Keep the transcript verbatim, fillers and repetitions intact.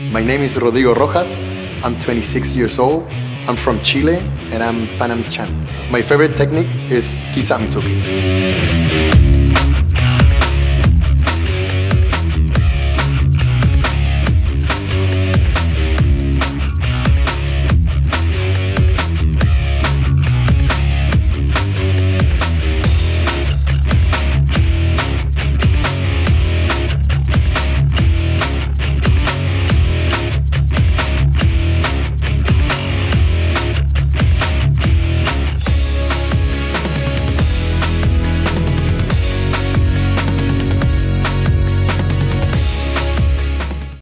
My name is Rodrigo Rojas. I'm twenty-six years old. I'm from Chile and I'm Panam Chan. My favorite technique is Kisamizuki.